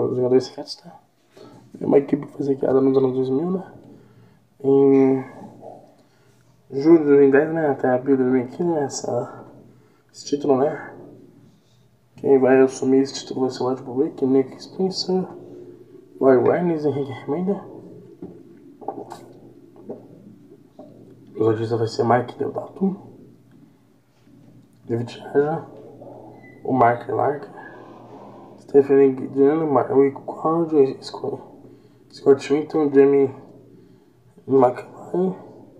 os Vingadores Secretos, tá? É uma equipe que foi criada nos anos 2000, né? Em julho de 2010, né? Até abril de 2015, né? Esse título, né? Quem vai assumir esse título vai ser o Ed Rick, Nick Spencer, Roy Reines e Henrique Remenda. Os artistas vai ser Mike Deodato, David Aja, o Mark Lark, Stephen Guidiano, Rick Cord, Scott Swinton, Jamie McLean,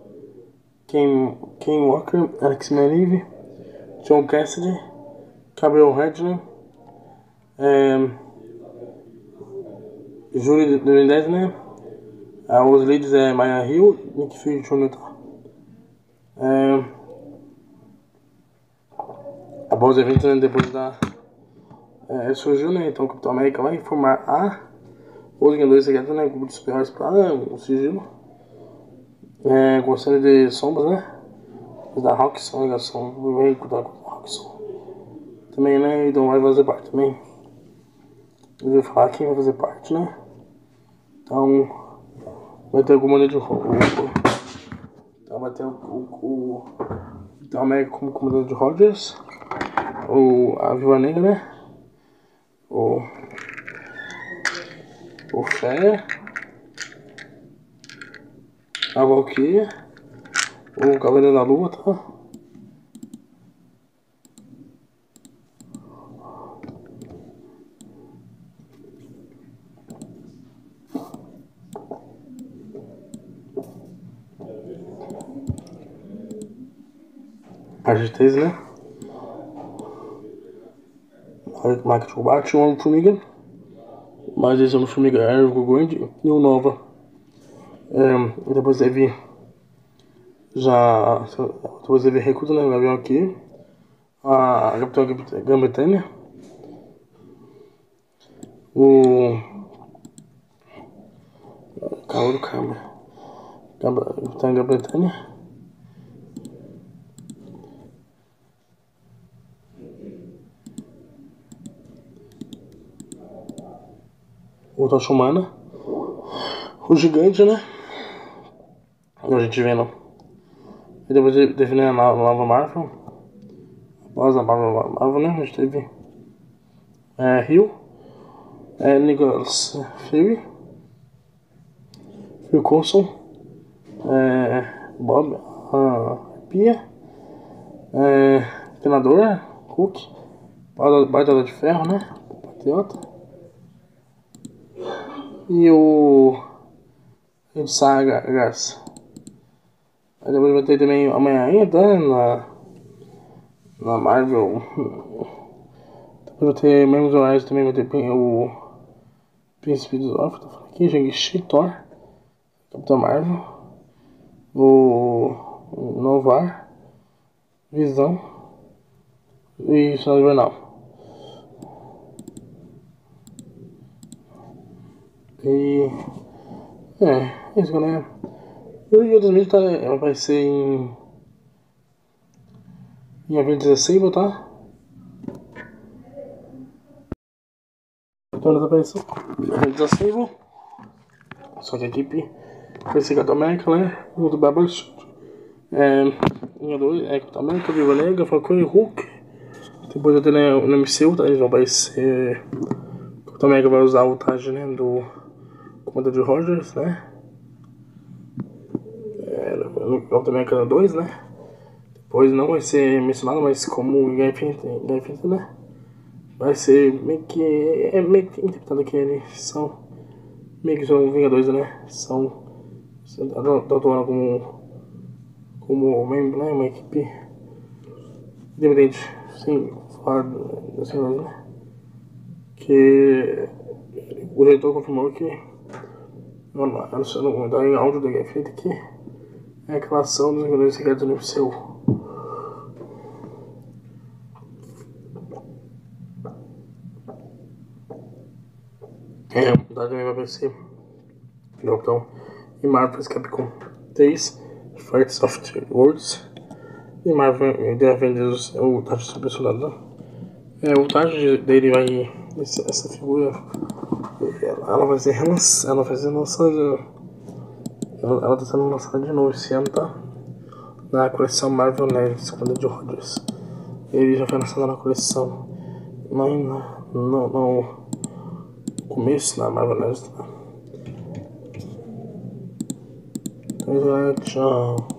Ken Walker, Alex Marive, John Cassidy, Gabriel Redley, julho de 2010, né? Os leads é Maya Hill, Nick Fury Jr. Após os eventos, né, depois surgiu, né? Então o Capitão América vai informar os Vingadores Secretos, né? Grupo de super-heróis para o sigilo. Gostando de sombras, né? Da Rockson, ligação do veículo da Rockson. Também, né? Então vai fazer parte também. Eu vou falar quem vai fazer parte, né? Então vai ter o comandante de então vai ter o Capitão América como comandante de Rogers, a Viúva Negra, né? O Fé, a Valkyria, o Cavaleiro da Lua, tá? A G3, né? Market Robot, o Homem-Formiga, mas esse Homem-Formiga é o grande e o Nova. Depois teve Recruta, né? O avião aqui, a Capitã Grã-Bretanha, o calor do câmbio, Capitã Grã-Bretanha, o Tocha Humana, o Gigante, né? A gente vendo. E depois teve a nova Marvel. Após a Marvel, né? A gente teve Hill, Nicholas Fury, Phil Coulson, Bob, Pia, Senador, Hulk, Batalha de Ferro, né? Patriota. E o Saga Garça. Aí depois vai ter também amanhã ainda na Marvel. Depois vai ter membros horários também, vai ter o Príncipe dos Orfos, tô falando aqui, Shang-Chi, Thor, Capitão Marvel, o Novar, Visão e Soldado Invernal. E isso, galera. E outros vídeos vai ser em abril 16, tá? Então eles apareceram em abril 16, só que a equipe vai ser Capitão América, né? O do Babas, Vingadores, Capitão América, Viúva Negra, Falcão e Hulk. Depois eu tenho no MCU, tá? Eles vão aparecer. O Capitão América vai usar o traje, né? Do comandante de Rogers, né? No Capitão América 2, né? Depois não vai ser mencionado, mas como Guerra Infinita, né? Vai ser meio que interpretado que eles são Vingadores, né? São atuando como membro, né? Uma equipe independente, sim, fora dos Vingadores, né? Que o diretor confirmou que anunciando um comentário em áudio da Guerra Infinita que é a classificação dos Vingadores Secretos no MCU. Também vai aparecer Doctor e Marvel Capcom 3 Fight Soft Worlds e Marvel The Avengers, o traje super soldado. O traje dele vai essa figura, ela vai ser lançada. Ela tá sendo lançada de novo esse ano, tá? Na coleção Marvel Legends, quando é de Rogers. Ele já foi lançado na coleção. No começo da Marvel Legends. Tá? Então, tchau.